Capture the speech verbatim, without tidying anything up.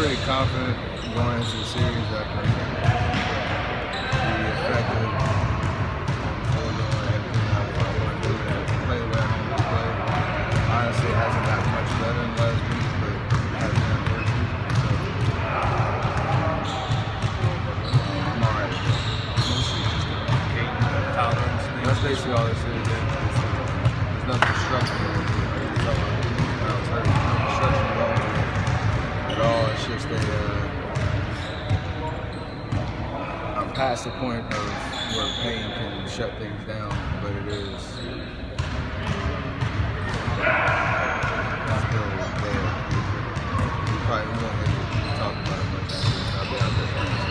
pretty confident going into the series that I can be effective on the field, doing everything I want to do and play the way I want to play. Honestly, it hasn't gotten much better in the last week, but it has been working. So um, I'm alright. Mostly just the communicating, tolerance. That's basically all this is. There's nothing structural. It's all when I was hurt. Nothing structural at all. It's just a. Uh, I'm past the point of where pain can shut things down, but it is still there. We probably won't get to talk about it much after. I'll be out there.